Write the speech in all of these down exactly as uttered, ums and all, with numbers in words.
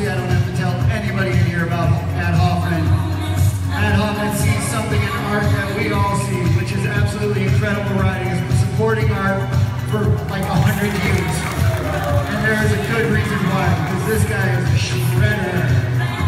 obviously I don't have to tell anybody in here about Ad Hoffman. Ad Hoffman sees something in art that we all see, which is absolutely incredible writing. He's been supporting art for like a hundred years. And there is a good reason why, because this guy is a shredder.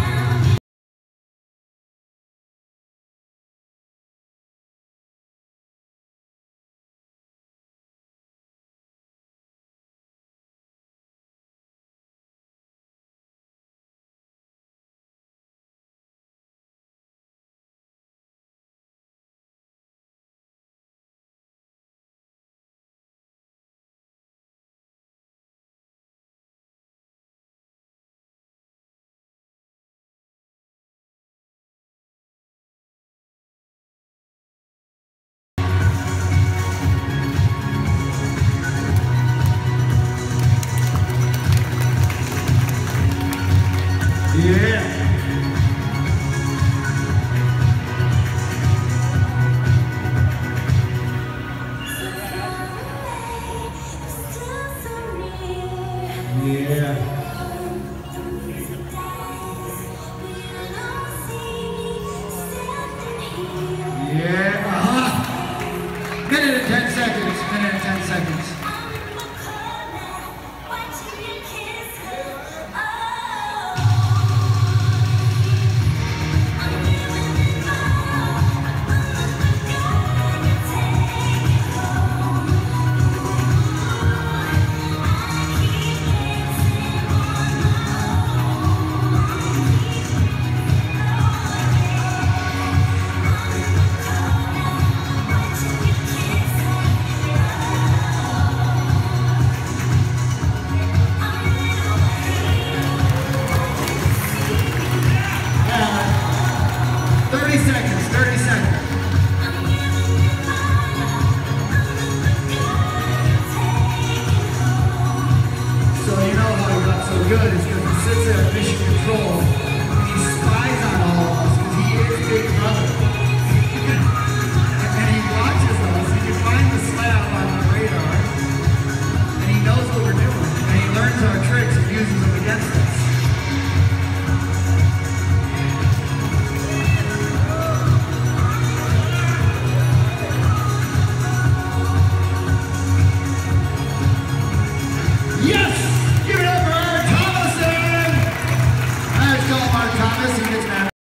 Yeah. Yeah.